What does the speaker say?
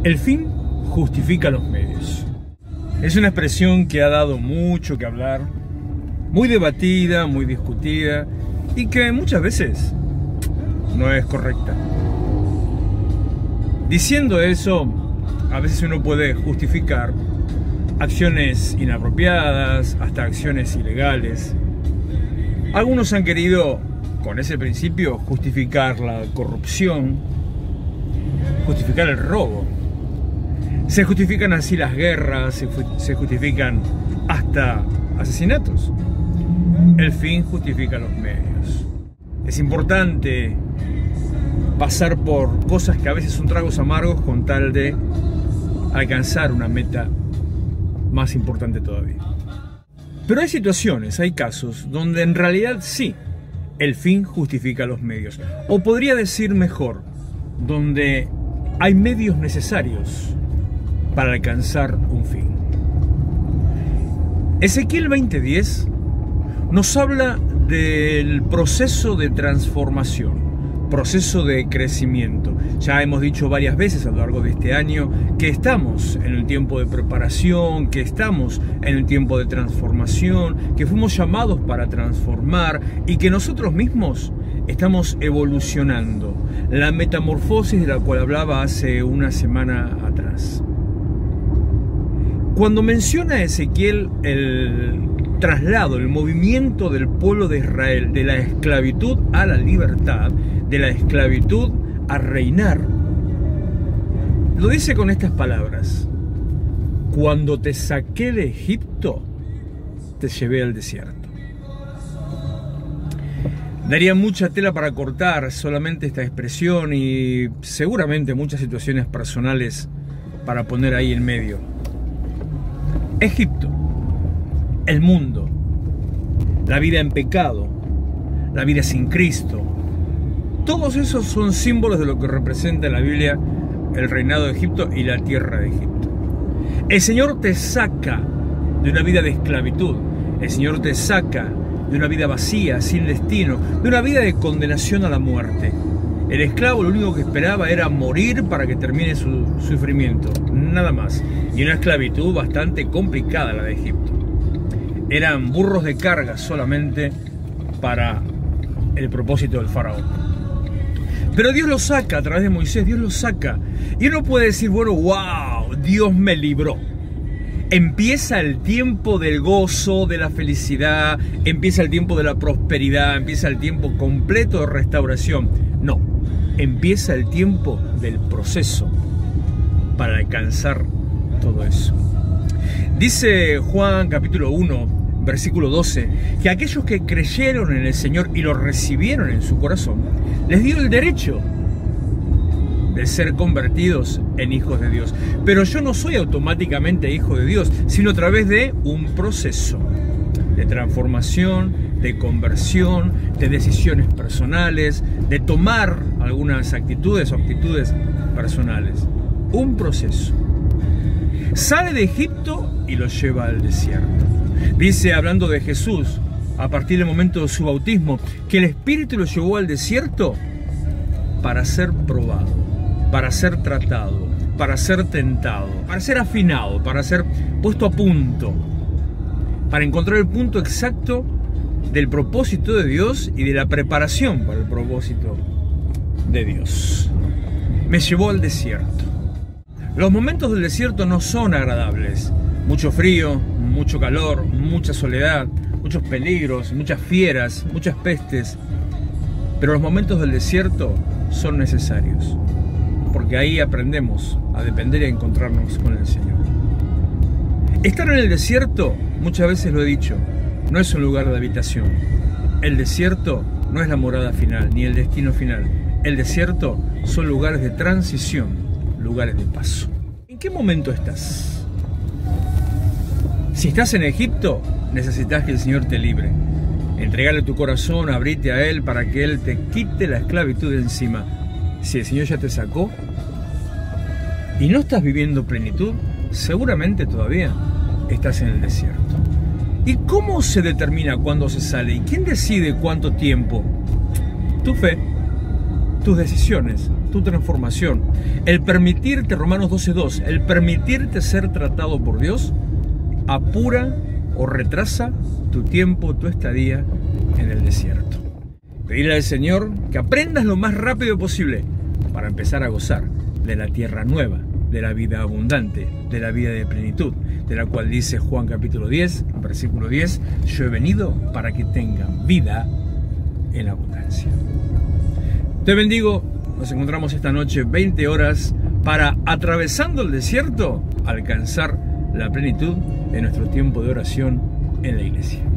El fin justifica los medios. Es una expresión que ha dado mucho que hablar, muy debatida, muy discutida y que muchas veces no es correcta. Diciendo eso, a veces uno puede justificar acciones inapropiadas, hasta acciones ilegales. Algunos han querido, con ese principio, justificar la corrupción, justificar el robo. Se justifican así las guerras, se justifican hasta asesinatos. El fin justifica los medios. Es importante pasar por cosas que a veces son tragos amargos con tal de alcanzar una meta más importante todavía. Pero hay situaciones, hay casos donde en realidad sí, el fin justifica los medios. O podría decir mejor, donde hay medios necesarios para alcanzar un fin. Ezequiel 20:10 nos habla del proceso de transformación, proceso de crecimiento. Ya hemos dicho varias veces a lo largo de este año que estamos en el tiempo de preparación, que estamos en el tiempo de transformación, que fuimos llamados para transformar y que nosotros mismos estamos evolucionando. La metamorfosis de la cual hablaba hace una semana atrás. Cuando menciona Ezequiel el traslado, el movimiento del pueblo de Israel de la esclavitud a la libertad, de la esclavitud a reinar, lo dice con estas palabras: cuando te saqué de Egipto, te llevé al desierto. Daría mucha tela para cortar solamente esta expresión y seguramente muchas situaciones personales para poner ahí en medio. Egipto, el mundo, la vida en pecado, la vida sin Cristo, todos esos son símbolos de lo que representa en la Biblia el reinado de Egipto y la tierra de Egipto. El Señor te saca de una vida de esclavitud, el Señor te saca de una vida vacía, sin destino, de una vida de condenación a la muerte. El esclavo lo único que esperaba era morir para que termine su sufrimiento, nada más. Y una esclavitud bastante complicada la de Egipto. Eran burros de carga solamente para el propósito del faraón. Pero Dios lo saca a través de Moisés, Dios lo saca. Y uno puede decir, bueno, wow, Dios me libró. Empieza el tiempo del gozo, de la felicidad, empieza el tiempo de la prosperidad, empieza el tiempo completo de restauración. No, empieza el tiempo del proceso para alcanzar todo eso. Dice Juan capítulo 1, versículo 12, que aquellos que creyeron en el Señor y lo recibieron en su corazón, les dio el derecho de ser convertidos en hijos de Dios. Pero yo no soy automáticamente hijo de Dios, sino a través de un proceso de transformación, de conversión, de decisiones personales, de tomar algunas actitudes o actitudes personales. Un proceso. Sale de Egipto y lo lleva al desierto. Dice, hablando de Jesús, a partir del momento de su bautismo, que el Espíritu lo llevó al desierto para ser probado, para ser tratado, para ser tentado, para ser afinado, para ser puesto a punto, para encontrar el punto exacto del propósito de Dios y de la preparación para el propósito de Dios. Me llevó al desierto. Los momentos del desierto no son agradables. Mucho frío, mucho calor, mucha soledad, muchos peligros, muchas fieras, muchas pestes. Pero los momentos del desierto son necesarios, porque ahí aprendemos a depender y a encontrarnos con el Señor. Estar en el desierto, muchas veces lo he dicho, no es un lugar de habitación. El desierto no es la morada final, ni el destino final. El desierto son lugares de transición, lugares de paso. ¿En qué momento estás? Si estás en Egipto, necesitas que el Señor te libre. Entregale tu corazón, abrite a Él para que Él te quite la esclavitud de encima. Si el Señor ya te sacó y no estás viviendo plenitud, seguramente todavía estás en el desierto. ¿Y cómo se determina cuándo se sale? ¿Y quién decide cuánto tiempo? Tu fe. tus decisiones, tu transformación, el permitirte, Romanos 12:2, el permitirte ser tratado por Dios, apura o retrasa tu tiempo, tu estadía en el desierto. Pedirle al Señor que aprendas lo más rápido posible para empezar a gozar de la tierra nueva, de la vida abundante, de la vida de plenitud, de la cual dice Juan capítulo 10, versículo 10, yo he venido para que tengan vida en abundancia. Te bendigo, nos encontramos esta noche 20 horas para, atravesando el desierto, alcanzar la plenitud de nuestro tiempo de oración en la iglesia.